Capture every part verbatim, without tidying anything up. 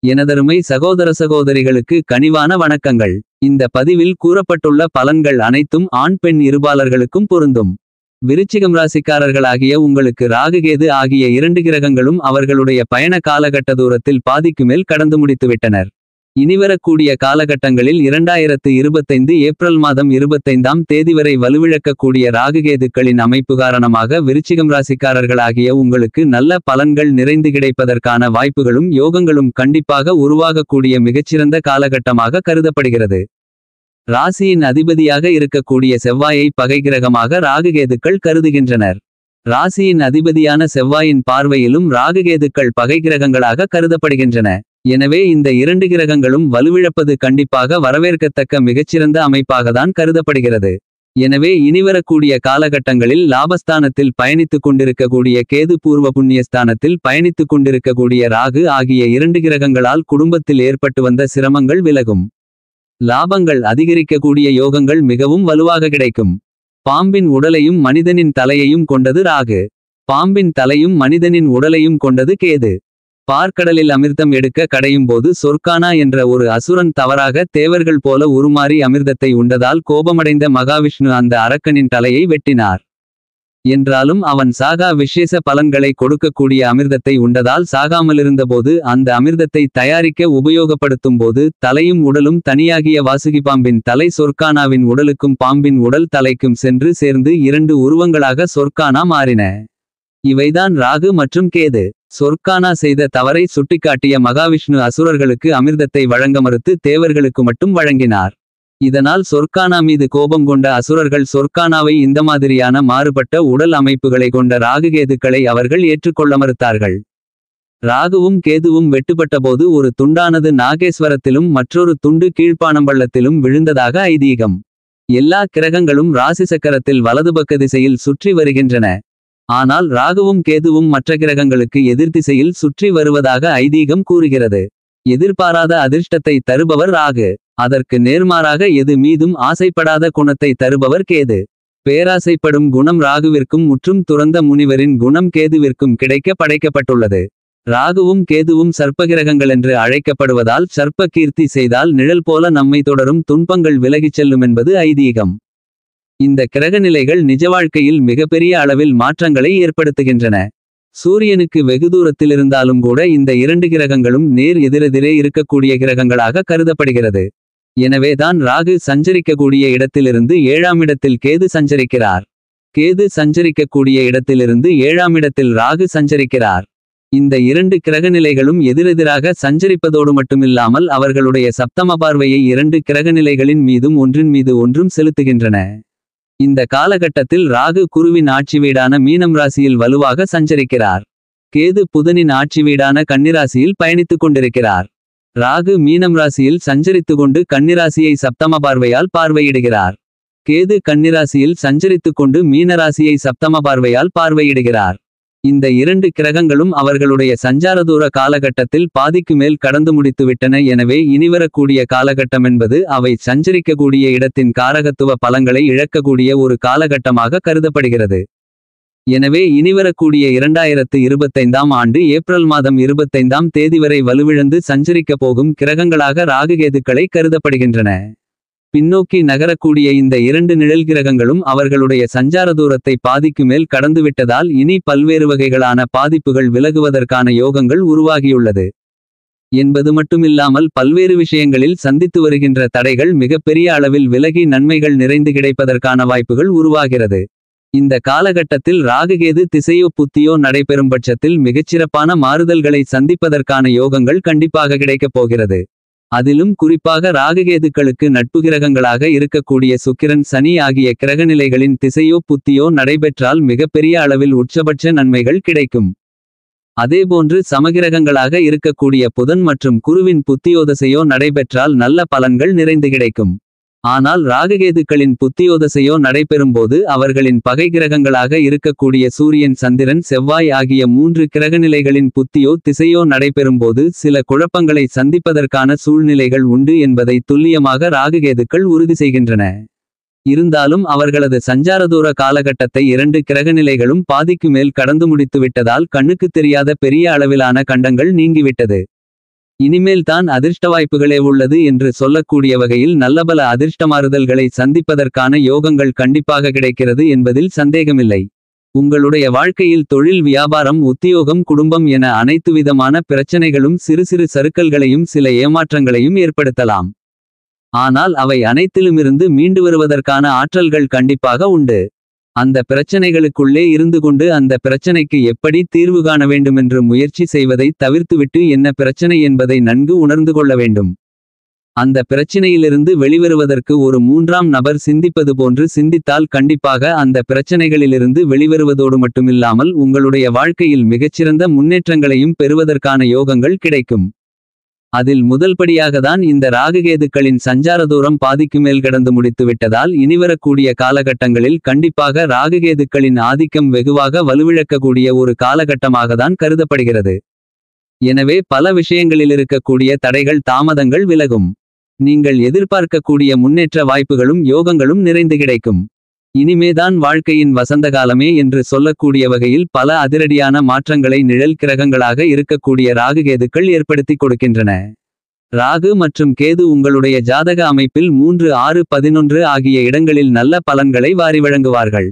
எனதருமை சகோதர சகோதரிகளுக்கு கனிவான வணக்கங்கள். இந்த பதிவில் கூறப்பட்டுள்ள பலன்கள் அனைத்தும் ஆண் பெண் இருபாலர்களுக்கும் பொருந்தும். விருச்சிகம் ராசிக்காரர்களாகிய உங்களுக்கு ராகுகேது ஆகிய இரண்டு கிரகங்களும் அவர்களுடைய பயண காலகட்ட தூரத்தில் பாதிக்கு மேல் கடந்து முடித்துவிட்டனர். இனிவரக்கூடிய காலகட்டங்களில் இரண்டாயிரத்து இருபத்தைந்து ஏப்ரல் மாதம் இருபத்தைந்தாம் தேதி வரை வலுவிழக்கக்கூடிய ராகுகேதுக்களின் அமைப்பு காரணமாக விருச்சிகம் ராசிக்காரர்களாகிய உங்களுக்கு நல்ல பலன்கள் நிறைந்து கிடைப்பதற்கான வாய்ப்புகளும் யோகங்களும் கண்டிப்பாக உருவாகக்கூடிய மிகச்சிறந்த காலகட்டமாக கருதப்படுகிறது. ராசியின் அதிபதியாக இருக்கக்கூடிய செவ்வாயை பகை கிரகமாக ராகுகேதுக்கள் கருதுகின்றனர். ராசியின் அதிபதியான செவ்வாயின் பார்வையிலும் ராகுகேதுக்கள் பகை கிரகங்களாக கருதப்படுகின்றன. எனவே இந்த இரண்டு கிரகங்களும் வலுவிழப்பது கண்டிப்பாக வரவேற்கத்தக்க மிகச்சிறந்த அமைப்பாகத்தான் கருதப்படுகிறது. எனவே இனிவரக்கூடிய காலகட்டங்களில் லாபஸ்தானத்தில் பயணித்துக் கொண்டிருக்கக்கூடிய கேது பூர்வ புண்ணியஸ்தானத்தில் பயணித்துக் கொண்டிருக்கக்கூடிய ராகு ஆகிய இரண்டு கிரகங்களால் குடும்பத்தில் ஏற்பட்டு வந்த சிரமங்கள் விலகும். லாபங்கள் அதிகரிக்கக்கூடிய யோகங்கள் மிகவும் வலுவாக கிடைக்கும். பாம்பின் உடலையும் மனிதனின் தலையையும் கொண்டது ராகு. பாம்பின் தலையும் மனிதனின் உடலையும் கொண்டது கேது. பார்க்கடலில் அமிர்தம் எடுக்க கடையும் போது சொர்க்கானா என்ற ஒரு அசுரன் தவறாக தேவர்கள் போல உருமாறி அமிர்தத்தை உண்டதால் கோபமடைந்த மகாவிஷ்ணு அந்த அரக்கனின் தலையை வெட்டினார். என்றாலும் அவன் சாகா விசேஷ பலன்களை கொடுக்கக்கூடிய அமிர்தத்தை உண்டதால் சாகாமலிருந்தபோது அந்த அமிர்தத்தை தயாரிக்க உபயோகப்படுத்தும் போது தலையும் உடலும் தனியாகிய வாசுகிபாம்பின் தலை சொர்க்கானாவின் உடலுக்கும் பாம்பின் உடல் தலைக்கும் சென்று சேர்ந்து இரண்டு உருவங்களாக சொர்க்கானா மாறின. இவைதான் ராகு மற்றும் கேது. சொர்க்கானா செய்த தவறை சுட்டிக்காட்டிய மகாவிஷ்ணு அசுரர்களுக்கு அமிர்தத்தை வழங்க மறுத்து தேவர்களுக்கு மட்டும் வழங்கினார். இதனால் சொர்க்கானா மீது கோபம் கொண்ட அசுரர்கள் சொர்க்கானாவை இந்த மாதிரியான மாறுபட்ட உடல் அமைப்புகளை கொண்ட ராகுகேதுக்களை அவர்கள் ஏற்றுக்கொள்ள மறுத்தார்கள். ராகுவும் கேதுவும் வெட்டுப்பட்டபோது ஒரு துண்டானது நாகேஸ்வரத்திலும் மற்றொரு துண்டு கீழ்ப்பானம்பள்ளத்திலும் விழுந்ததாக ஐதீகம். எல்லா கிரகங்களும் ராசி சக்கரத்தில் வலதுபக்க திசையில் சுற்றி வருகின்றன. ஆனால் ராகுவும் கேதுவும் மற்ற கிரகங்களுக்கு எதிர்திசையில் சுற்றி வருவதாக ஐதீகம் கூறுகிறது. எதிர்பாராத அதிர்ஷ்டத்தை தருபவர் ராகு. அதற்கு நேர்மாறாக எது மீதும் ஆசைப்படாத குணத்தை தருபவர் கேது. பேராசைப்படும் குணம் ராகுவிற்கும் முற்றும் துறந்த முனிவரின் குணம் கேதுவிற்கும் கிடைக்க படைக்கப்பட்டுள்ளது. ராகுவும் கேதுவும் சர்ப்பகிரகங்களென்று அழைக்கப்படுவதால் சர்ப்ப கீர்த்தி செய்தால் நிழல் போல நம்மை தொடரும் துன்பங்கள் விலகிச் செல்லுமென்பது ஐதீகம். இந்த கிரகநிலைகள் நிஜ வாழ்க்கையில் மிகப்பெரிய அளவில் மாற்றங்களை ஏற்படுத்துகின்றன. சூரியனுக்கு வெகு தூரத்தில் இருந்தாலும் கூட இந்த இரண்டு கிரகங்களும் நேர் எதிரெதிரே இருக்கக்கூடிய கிரகங்களாக கருதப்படுகிறது. எனவேதான் ராகு சஞ்சரிக்கக்கூடிய இடத்திலிருந்து ஏழாம் இடத்தில் கேது சஞ்சரிக்கிறார். கேது சஞ்சரிக்கக்கூடிய இடத்திலிருந்து ஏழாம் இடத்தில் ராகு சஞ்சரிக்கிறார். இந்த இரண்டு கிரகநிலைகளும் எதிரெதிராக சஞ்சரிப்பதோடு மட்டுமில்லாமல் அவர்களுடைய சப்தம பார்வையை இரண்டு கிரகநிலைகளின் மீதும் ஒன்றின் மீது ஒன்றும் செலுத்துகின்றன. இந்த காலகட்டத்தில் ராகு குருவின் ஆட்சி வீடான மீனம் ராசியில் வலுவாக சஞ்சரிக்கிறார். கேது புதனின் ஆட்சி வீடான கன்னிராசியில் பயணித்துக் கொண்டிருக்கிறார். ராகு மீனம் ராசியில் சஞ்சரித்து கொண்டு கன்னிராசியை சப்தம பார்வையால் பார்வையிடுகிறார். கேது கன்னிராசியில் சஞ்சரித்துக் கொண்டு மீனராசியை சப்தம பார்வையால் பார்வையிடுகிறார். இந்த இரண்டு கிரகங்களும் அவர்களுடைய சஞ்சாரதூர காலகட்டத்தில் பாதிக்கு மேல் கடந்து முடித்துவிட்டன. எனவே இனிவரக்கூடிய காலகட்டமென்பது அவை சஞ்சரிக்கக்கூடிய இடத்தின் காரகத்துவ பலங்களை இழக்கக்கூடிய ஒரு காலகட்டமாக கருதப்படுகிறது. எனவே இனிவரக்கூடிய இரண்டாயிரத்து இருபத்தைந்தாம் ஆண்டு ஏப்ரல் மாதம் இருபத்தைந்தாம் தேதி வரை வலுவிழந்து சஞ்சரிக்கப் போகும் கிரகங்களாக ராகுகேதுக்களை கருதப்படுகின்றன. பின்னோக்கி நகரக்கூடிய இந்த இரண்டு நிழல் கிரகங்களும் அவர்களுடைய சஞ்சார தூரத்தை பாதிக்கு மேல் கடந்துவிட்டதால் இனி பல்வேறு வகைகளான பாதிப்புகள் விலகுவதற்கான யோகங்கள் உருவாகியுள்ளது என்பது மட்டுமில்லாமல் பல்வேறு விஷயங்களில் சந்தித்து வருகின்ற தடைகள் மிகப்பெரிய அளவில் விலகி நன்மைகள் நிறைந்து கிடைப்பதற்கான வாய்ப்புகள் உருவாகிறது. இந்த காலகட்டத்தில் ராகுகேது திசையோ புத்தியோ நடைபெறும் பட்சத்தில் மிகச்சிறப்பான மாறுதல்களை சந்திப்பதற்கான யோகங்கள் கண்டிப்பாக கிடைக்கப் போகிறது. அதிலும் குறிப்பாக ராகுகேதுக்களுக்கு நட்பு கிரகங்களாக இருக்கக்கூடிய சுக்கிரன் சனி ஆகிய கிரகநிலைகளின் திசையோ புத்தியோ நடைபெற்றால் மிகப்பெரிய அளவில் உச்சபட்ச நன்மைகள் கிடைக்கும். அதேபோன்று சமகிரகங்களாக இருக்கக்கூடிய புதன் மற்றும் குருவின் புத்தியோதசையோ நடைபெற்றால் நல்ல பலன்கள் நிறைந்து கிடைக்கும். ஆனால் ராகுகேதுக்களின் புத்தியோதசையோ நடைபெறும்போது அவர்களின் பகை கிரகங்களாக இருக்கக்கூடிய சூரியன் சந்திரன் செவ்வாய் ஆகிய மூன்று கிரகநிலைகளின் புத்தியோ திசையோ நடைபெறும்போது சில குழப்பங்களை சந்திப்பதற்கான சூழ்நிலைகள் உண்டு என்பதை துல்லியமாக ராகுகேதுக்கள் உறுதி செய்கின்றன. இருந்தாலும் அவர்களது சஞ்சாரதூர காலகட்டத்தை இரண்டு கிரகநிலைகளும் பாதிக்கு மேல் கடந்து முடித்துவிட்டதால் கண்ணுக்குத் தெரியாத பெரிய அளவிலான கண்டங்கள் நீங்கிவிட்டது. இனிமேல் தான் அதிர்ஷ்ட வாய்ப்புகளே உள்ளது என்று சொல்லக்கூடிய வகையில் நல்லபல அதிர்ஷ்டமாறுதல்களை சந்திப்பதற்கான யோகங்கள் கண்டிப்பாக கிடைக்கிறது என்பதில் சந்தேகமில்லை. உங்களுடைய வாழ்க்கையில் தொழில், வியாபாரம், உத்தியோகம், குடும்பம் என அனைத்து விதமான பிரச்சனைகளும் சிறு சிறு சறுக்கல்களையும் சில ஏமாற்றங்களையும் ஏற்படுத்தலாம். ஆனால் அவை அனைத்திலுமிருந்து மீண்டு வருவதற்கான ஆற்றல்கள் கண்டிப்பாக உண்டு. அந்த பிரச்சனைகளுக்குள்ளே இருந்து கொண்டு அந்த பிரச்சனைக்கு எப்படி தீர்வு காண வேண்டுமென்று முயற்சி செய்வதை தவிர்த்துவிட்டு என்ன பிரச்சனை என்பதை நன்கு உணர்ந்து கொள்ள வேண்டும். அந்த பிரச்சினையிலிருந்து வெளிவருவதற்கு ஒரு மூன்றாம் நபர் சிந்திப்பது போன்று சிந்தித்தால் கண்டிப்பாக அந்த பிரச்சனைகளிலிருந்து வெளிவருவதோடு மட்டுமில்லாமல் உங்களுடைய வாழ்க்கையில் மிகச்சிறந்த முன்னேற்றங்களையும் பெறுவதற்கான யோகங்கள் கிடைக்கும். அதில் முதல்படியாகத்தான் இந்த ராகுகேதுக்களின் சஞ்சார தூரம் பாதிக்கு மேல் கடந்து முடித்து விட்டதால் இனிவரக்கூடிய காலகட்டங்களில் கண்டிப்பாக ராகுகேதுக்களின் ஆதிக்கம் வெகுவாக வலுவிழக்கக்கூடிய ஒரு காலகட்டமாகத்தான் கருதப்படுகிறது. எனவே பல விஷயங்களிலிருக்கக்கூடிய தடைகள், தாமதங்கள் விலகும். நீங்கள் எதிர்பார்க்கக்கூடிய முன்னேற்ற வாய்ப்புகளும் யோகங்களும் நிறைந்து கிடைக்கும். இனிமேதான் வாழ்க்கையின் வசந்தகாலமே என்று சொல்லக்கூடிய வகையில் பல அதிரடியான மாற்றங்களை நிழல் கிரகங்களாக இருக்கக்கூடிய ராகுகேதுக்கள் ஏற்படுத்தி கொடுக்கின்றன. ராகு மற்றும் கேது உங்களுடைய ஜாதக அமைப்பில் மூன்று, ஆறு, பதினொன்று ஆகிய இடங்களில் நல்ல பலன்களை வாரி வழங்குவார்கள்.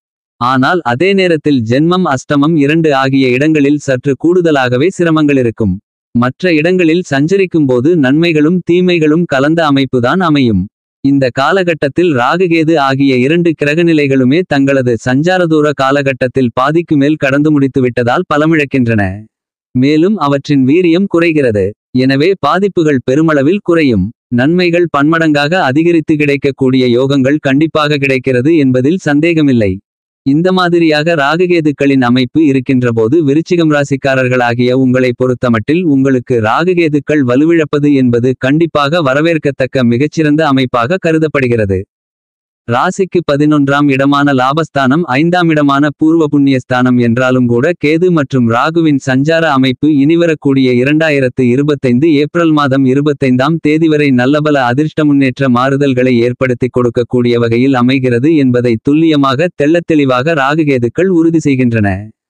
ஆனால் அதே நேரத்தில் ஜென்மம், அஷ்டமம், இரண்டு ஆகிய இடங்களில் சற்று கூடுதலாகவே சிரமங்கள் இருக்கும். மற்ற இடங்களில் சஞ்சரிக்கும்போது நன்மைகளும் தீமைகளும் கலந்த அமைப்புதான் அமையும். இந்த காலகட்டத்தில் ராகுகேது ஆகிய இரண்டு கிரகநிலைகளுமே தங்களது சஞ்சாரதூர காலகட்டத்தில் பாதிக்கு மேல் கடந்து முடித்து விட்டதால் பலமிழக்கின்றன. மேலும் அவற்றின் வீரியம் குறைகிறது. எனவே பாதிப்புகள் பெருமளவில் குறையும். நன்மைகள் பன்மடங்காக அதிகரித்து கிடைக்கக்கூடிய யோகங்கள் கண்டிப்பாக கிடைக்கிறது என்பதில் சந்தேகமில்லை. இந்த மாதிரியாக ராகுகேதுக்களின் அமைப்பு இருக்கின்றபோது விருச்சிகம் ராசிக்காரர்களாகிய உங்களை பொறுத்தமட்டில் உங்களுக்கு ராகுகேதுக்கள் வலுவிழப்பது என்பது கண்டிப்பாக வரவேற்கத்தக்க மிகச்சிறந்த அமைப்பாக கருதப்படுகிறது. ராசிக்கு பதினொன்றாம் இடமான லாபஸ்தானம், ஐந்தாம் இடமான பூர்வ புண்ணியஸ்தானம் என்றாலும் கூட கேது மற்றும் ராகுவின் சஞ்சார அமைப்பு இனிவரக்கூடிய இரண்டாயிரத்து இருபத்தைந்து ஏப்ரல் மாதம் இருபத்தைந்தாம் தேதி வரை நல்லபல அதிர்ஷ்ட முன்னேற்ற மாறுதல்களை ஏற்படுத்தி கொடுக்கக்கூடிய வகையில் அமைகிறது என்பதை துல்லியமாக தெள்ளத்தெளிவாக ராகுகேதுக்கள் உறுதி செய்கின்றன.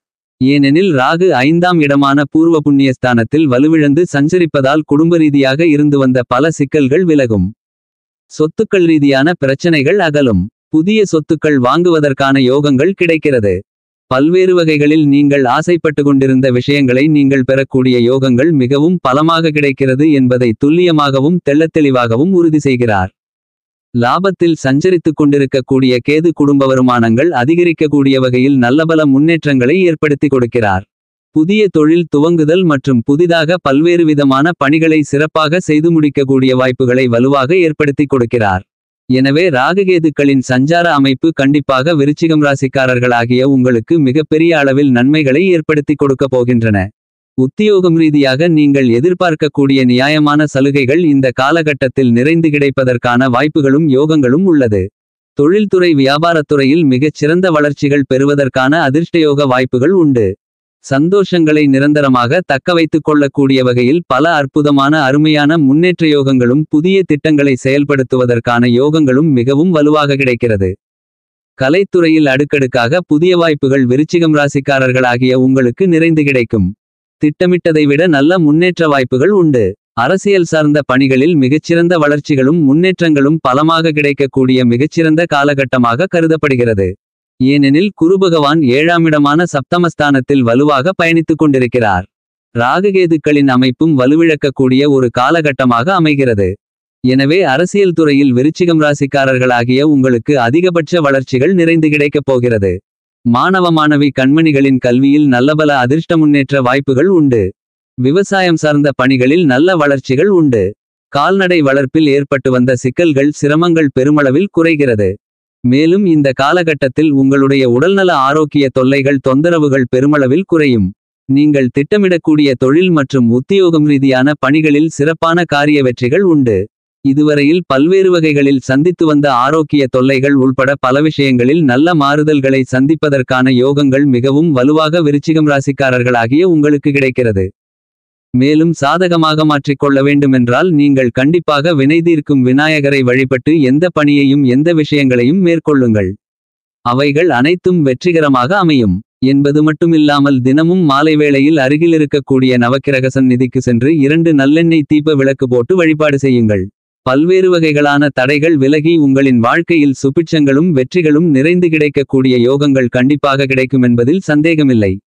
ஏனெனில் ராகு ஐந்தாம் இடமான பூர்வ புண்ணியஸ்தானத்தில் வலுவிழந்து சஞ்சரிப்பதால் குடும்ப ரீதியாக இருந்து வந்த பல சிக்கல்கள் விலகும். சொத்துக்கள் ரீதியான பிரச்சனைகள் அகலும். புதிய சொத்துக்கள் வாங்குவதற்கான யோகங்கள் கிடைக்கிறது. பல்வேறு வகைகளில் நீங்கள் ஆசைப்பட்டு கொண்டிருந்த விஷயங்களை நீங்கள் பெறக்கூடிய யோகங்கள் மிகவும் பலமாக கிடைக்கிறது என்பதை துல்லியமாகவும் தெள்ளத்தெளிவாகவும் உறுதி செய்கிறார். லாபத்தில் சஞ்சரித்துக் கொண்டிருக்கக்கூடிய கேது குடும்ப வருமானங்கள் அதிகரிக்கக்கூடிய வகையில் நல்லபல முன்னேற்றங்களை ஏற்படுத்தி கொடுக்கிறார். புதிய தொழில் துவங்குதல் மற்றும் புதிதாக பல்வேறு விதமான பணிகளை சிறப்பாக செய்து முடிக்கக்கூடிய வாய்ப்புகளை வலுவாக ஏற்படுத்தி கொடுக்கிறார். எனவே ராகுகேதுக்களின் சஞ்சார அமைப்பு கண்டிப்பாக விருச்சிகம் ராசிக்காரர்களாகிய உங்களுக்கு மிகப்பெரிய அளவில் நன்மைகளை ஏற்படுத்தி கொடுக்க போகின்றன. உத்தியோகம் ரீதியாக நீங்கள் எதிர்பார்க்கக்கூடிய நியாயமான சலுகைகள் இந்த காலகட்டத்தில் நிறைந்து கிடைப்பதற்கான வாய்ப்புகளும் யோகங்களும் உள்ளது. தொழில்துறை, வியாபாரத்துறையில் மிகச் சிறந்த வளர்ச்சிகள் பெறுவதற்கான அதிர்ஷ்டயோக வாய்ப்புகள் உண்டு. சந்தோஷங்களை நிரந்தரமாக தக்கவைத்துக் கொள்ளக்கூடிய வகையில் பல அற்புதமான அருமையான முன்னேற்ற யோகங்களும் புதிய திட்டங்களை செயல்படுத்துவதற்கான யோகங்களும் மிகவும் வலுவாக கிடைக்கிறது. கலைத்துறையில் அடுக்கடுக்காக புதிய வாய்ப்புகள் விருச்சிகம் ராசிக்காரர்களாகிய உங்களுக்கு நிறைந்து கிடைக்கும். திட்டமிட்டதை விட நல்ல முன்னேற்ற வாய்ப்புகள் உண்டு. அரசியல் சார்ந்த பணிகளில் மிகச்சிறந்த வளர்ச்சிகளும் முன்னேற்றங்களும் பலமாக கிடைக்கக்கூடிய மிகச்சிறந்த காலகட்டமாக கருதப்படுகிறது. ஏனெனில் குருபகவான் ஏழாமிடமான சப்தமஸ்தானத்தில் வலுவாக பயணித்துக் கொண்டிருக்கிறார். ராகுகேதுக்களின் அமைப்பும் வலுவிழக்கக்கூடிய ஒரு காலகட்டமாக அமைகிறது. எனவே அரசியல் துறையில் விருச்சிகம் ராசிக்காரர்களாகிய உங்களுக்கு அதிகபட்ச வளர்ச்சிகள் நிறைந்து கிடைக்கப் போகிறது. மாணவ மாணவி கண்மணிகளின் கல்வியில் நல்லபல அதிர்ஷ்ட முன்னேற்ற வாய்ப்புகள் உண்டு. விவசாயம் சார்ந்த பணிகளில் நல்ல வளர்ச்சிகள் உண்டு. கால்நடை வளர்ப்பில் ஏற்பட்டு வந்த சிக்கல்கள், சிரமங்கள் பெருமளவில் குறைகிறது. மேலும் இந்த காலகட்டத்தில் உங்களுடைய உடல்நல ஆரோக்கிய தொல்லைகள், தொந்தரவுகள் பெருமளவில் குறையும். நீங்கள் திட்டமிடக்கூடிய தொழில் மற்றும் உத்தியோகம் ரீதியான பணிகளில் சிறப்பான காரிய வெற்றிகள் உண்டு. இதுவரையில் பல்வேறு வகைகளில் சந்தித்து வந்த ஆரோக்கிய தொல்லைகள் உள்பட பல விஷயங்களில் நல்ல மாறுதல்களை சந்திப்பதற்கான யோகங்கள் மிகவும் வலுவாக விருச்சிகம் ராசிக்காரர்களாகிய உங்களுக்கு கிடைக்கிறது. மேலும் சாதகமாக மாற்றிக்கொள்ள வேண்டுமென்றால் நீங்கள் கண்டிப்பாக வினைதீர்க்கும் விநாயகரை வழிபட்டு எந்த பணியையும் எந்த விஷயங்களையும் மேற்கொள்ளுங்கள். அவைகள் அனைத்தும் வெற்றிகரமாக அமையும். என்பது மட்டுமில்லாமல் தினமும் மாலை வேளையில் அருகில் இருக்கக்கூடிய நவக்கிரக சந்நிதிக்கு சென்று இரண்டு நல்லெண்ணெய் தீப விளக்கு போட்டு வழிபாடு செய்யுங்கள். பல்வேறு வகைகளான தடைகள் விலகி உங்களின் வாழ்க்கையில் சுபிட்சங்களும் வெற்றிகளும் நிறைந்து கிடைக்கக்கூடிய யோகங்கள் கண்டிப்பாக கிடைக்குமென்பதில் சந்தேகமில்லை.